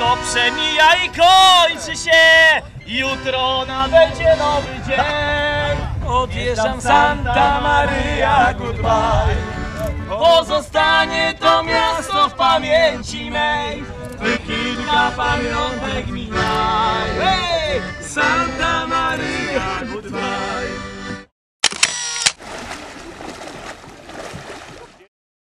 To przemija i kończy się. Jutro nadejdzie nowy dzień. Odjeżdżam Santa Maria, goodbye. Pozostanie to miasto w pamięci mej. By kilka pamiątek mi